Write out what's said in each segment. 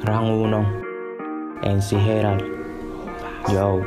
Round 1, MC Herald, yo.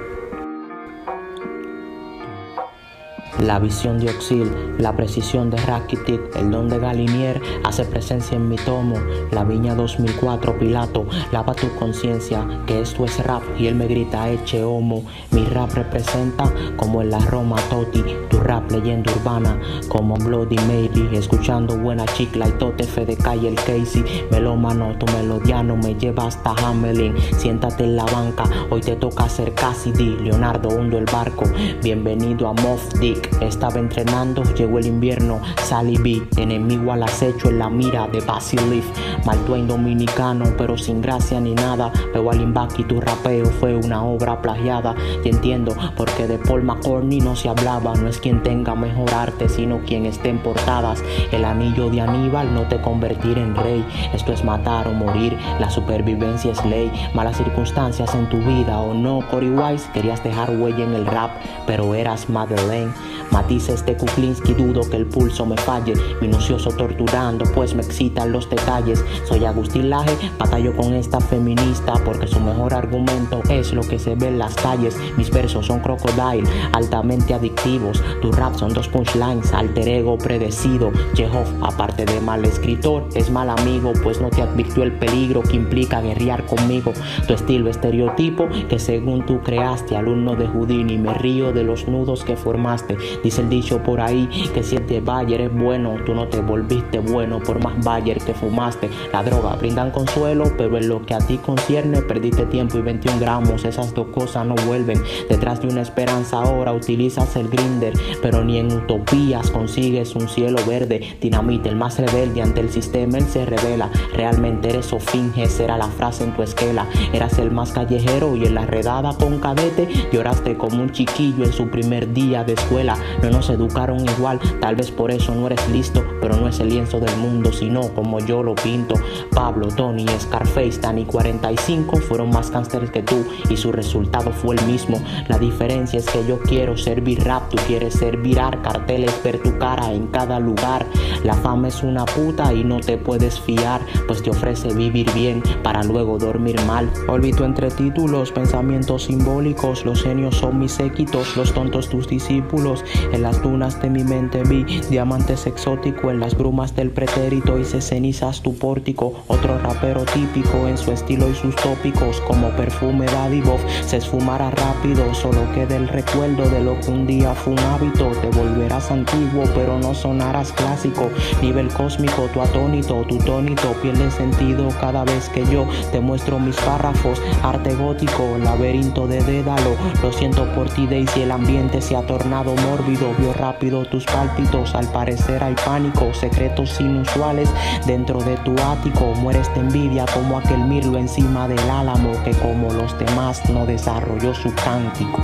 La visión de Oxil, la precisión de Rakitic, el don de Galinier hace presencia en mi tomo. La Viña 2004, Pilato, lava tu conciencia, que esto es rap. Y él me grita, eche homo. Mi rap representa como en la Roma Totti, tu rap leyenda urbana como Bloody Mary. Escuchando buena chicla y tote FDK y el Casey. Melómano, tu melodiano me lleva hasta Hamelin. Siéntate en la banca, hoy te toca hacer Cassidy. Leonardo hundo el barco, bienvenido a Moff Dick. Estaba entrenando, llegó el invierno, Sally B, enemigo al acecho en la mira de Basilif. Mark Twain dominicano, pero sin gracia ni nada. Veo a Limbaki, tu rapeo fue una obra plagiada. Y entiendo porque de Paul McCartney no se hablaba. No es quien tenga mejor arte, sino quien esté en portadas. El anillo de Aníbal no te convertir en rey. Esto es matar o morir, la supervivencia es ley. Malas circunstancias en tu vida o no, Cory Wise. Querías dejar huella en el rap, pero eras Madeleine. Matices de Kuklinski, dudo que el pulso me falle. Minucioso torturando, pues me excitan los detalles. Soy Agustín Laje, batallo con esta feminista, porque su mejor argumento es lo que se ve en las calles. Mis versos son crocodile, altamente adictivos. Tu rap son dos punchlines, alter ego predecido. Chekhov, aparte de mal escritor, es mal amigo, pues no te advirtió el peligro que implica guerrear conmigo. Tu estilo estereotipo que según tú creaste, alumno de Houdini. Me río de los nudos que formaste. Dice el dicho por ahí que si el de Bayer es bueno, tú no te volviste bueno por más Bayer que fumaste. La droga brindan consuelo, pero en lo que a ti concierne perdiste tiempo y 21 gramos. Esas dos cosas no vuelven. Detrás de una esperanza ahora utilizas el grinder, pero ni en utopías consigues un cielo verde. Dinamite, el más rebelde ante el sistema, él se revela. Realmente eres o finges, era la frase en tu esquela. Eras el más callejero y en la redada con cadete lloraste como un chiquillo en su primer día de escuela. No nos educaron igual, tal vez por eso no eres listo, pero no es el lienzo del mundo, sino como yo lo pinto. Pablo, Tony, Scarface, Dani 45 fueron más gangsters que tú y su resultado fue el mismo. La diferencia es que yo quiero servir rap, tú quieres ser virar carteles, ver tu cara en cada lugar. La fama es una puta y no te puedes fiar, pues te ofrece vivir bien para luego dormir mal. Olvido entre títulos, pensamientos simbólicos, los genios son mis séquitos, los tontos tus discípulos. En las dunas de mi mente vi diamantes exóticos, en las brumas del pretérito hice cenizas tu pórtico. Otro rapero típico en su estilo y sus tópicos, como perfume Daddy Bob, se esfumará rápido. Solo queda el recuerdo de lo que un día fue un hábito. Te volverás antiguo pero no sonarás clásico. Nivel cósmico, tu atónito, tu tónito pierde sentido cada vez que yo te muestro mis párrafos. Arte gótico, laberinto de Dédalo. Lo siento por ti Daisy, el ambiente se ha tornado mórbido. Vio rápido tus pálpitos, al parecer hay pánico. Secretos inusuales dentro de tu ático. Mueres de envidia como aquel mirlo encima del álamo, que como los demás no desarrolló su cántico.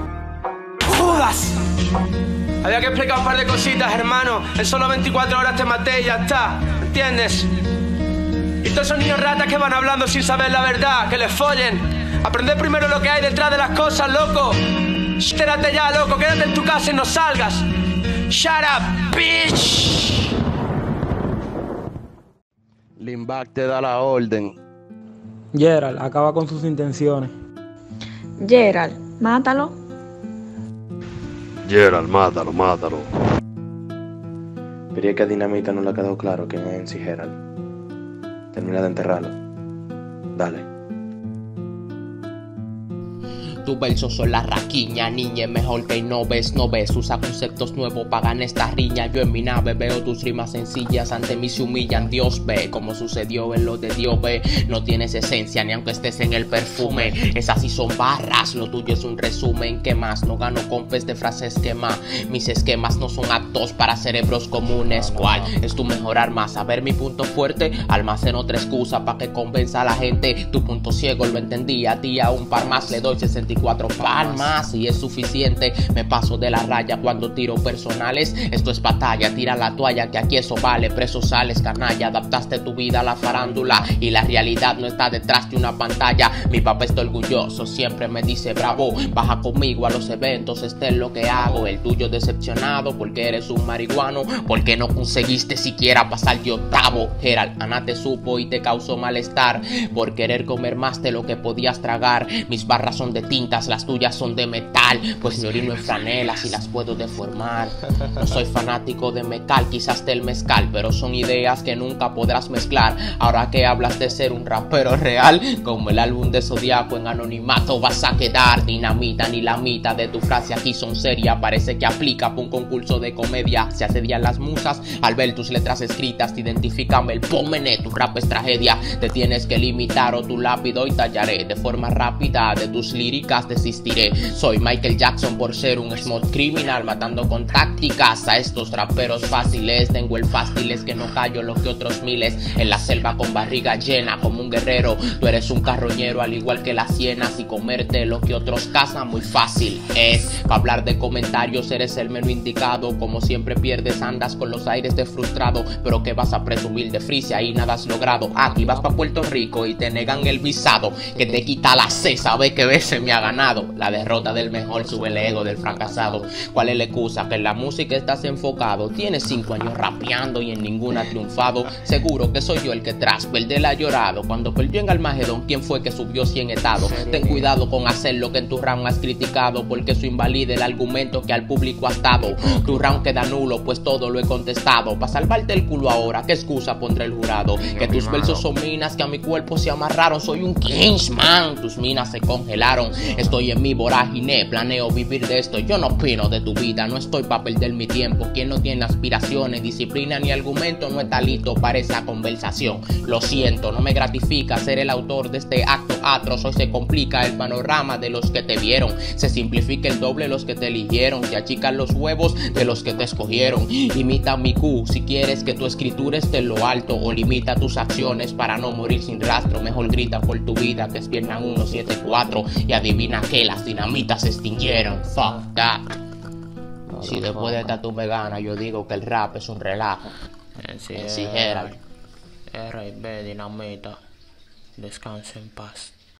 ¡Judas! Había que explicar un par de cositas, hermano. En solo 24 horas te maté y ya está, ¿entiendes? Y todos esos niños ratas que van hablando sin saber la verdad, que les follen. Aprende primero lo que hay detrás de las cosas, loco. Espérate ya, loco, quédate en tu casa y no salgas. Shut up, bitch. Limbaki te da la orden. Gerald, acaba con sus intenciones. Gerald, mátalo. Gerald, mátalo, mátalo. Pero es que a Dinamita no le ha quedado claro quién es MC Herald. Termina de enterrarlo. Dale. Tus versos son la raquiña, niña, mejor que no ves. Usa conceptos nuevos, pagan esta riña. Yo en mi nave veo tus rimas sencillas, ante mí se humillan. Dios ve, como sucedió en lo de Dios ve. No tienes esencia, ni aunque estés en el perfume. Esas sí son barras, lo tuyo es un resumen. ¿Qué más? No gano compes de frases esquema. Mis esquemas no son aptos para cerebros comunes. ¿Cuál es tu mejor arma? Saber mi punto fuerte, almaceno otra excusa para que convenza a la gente. Tu punto ciego lo entendí, a ti a un par más le doy 64 y 4 palmas. Si es suficiente, me paso de la raya cuando tiro personales. Esto es batalla, tira la toalla que aquí eso vale. Preso sales, canalla, adaptaste tu vida a la farándula y la realidad no está detrás de una pantalla. Mi papá está orgulloso, siempre me dice bravo, baja conmigo a los eventos, este es lo que hago. El tuyo decepcionado porque eres un marihuano, porque no conseguiste siquiera pasar de octavo. Gerald, Ana te supo y te causó malestar por querer comer más de lo que podías tragar. Mis barras son de tintas, las tuyas son de metal, pues me orino en franelas y las puedo deformar. No soy fanático de mecal, quizás del mezcal, pero son ideas que nunca podrás mezclar. Ahora que hablas de ser un rapero real, como el álbum de Zodiaco, en anonimato vas a quedar. Dinamita, ni la mitad de tu frase aquí son serias, parece que aplica para un concurso de comedia. Se asedian las musas al ver tus letras escritas, te identifican el pómene, tu rap es tragedia. Te tienes que limitar o tu lápido y tallaré de forma rápida, de tus líricas desistiré. Soy Michael Jackson por ser un smooth criminal, matando con tácticas a estos raperos fáciles. Tengo el fácil es que no callo lo que otros miles, en la selva con barriga llena como un guerrero. Tú eres un carroñero al igual que las hienas, y comerte lo que otros cazan muy fácil es. Para hablar de comentarios eres el menú indicado, como siempre pierdes, andas con los aires de frustrado. Pero que vas a presumir de Frisia y nada has logrado. Aquí vas pa' Puerto Rico y te negan el visado, que te quita la C, sabe que veces me ha ganado. La derrota del mejor sube el ego del fracasado. ¿Cuál es la excusa? Que en la música estás enfocado. Tienes 5 años rapeando y en ninguna ha triunfado. Seguro que soy yo el que tras perderla ha llorado. Cuando perdió en Almagedón, ¿quién fue que subió 100 estados? Ten cuidado con hacer lo que en tu round has criticado, porque eso invalida el argumento que al público has dado. Tu round queda nulo, pues todo lo he contestado. Pa' salvarte el culo ahora, ¿qué excusa pondrá el jurado? Que tus versos son minas que a mi cuerpo se amarraron. Soy un Kingsman, tus minas se congelaron. Estoy en mi vorágine, planeo vivir de esto. Yo no opino de tu vida, no estoy pa' perder mi tiempo. Quien no tiene aspiraciones, disciplina ni argumento no está listo para esa conversación. Lo siento, no me gratifica ser el autor de este acto atroz. Hoy se complica el panorama de los que te vieron, se simplifica el doble los que te eligieron, se achican los huevos de los que te escogieron. Imita mi Q si quieres que tu escritura esté en lo alto, o limita tus acciones para no morir sin rastro. Mejor grita por tu vida que despiertan 174 y adivina que las dinamitas se extinguieron. Fuck that. Si después de esta tú me ganas, yo digo que el rap es un relajo. MC Gerald. R&B Dinamita. Descansa en paz.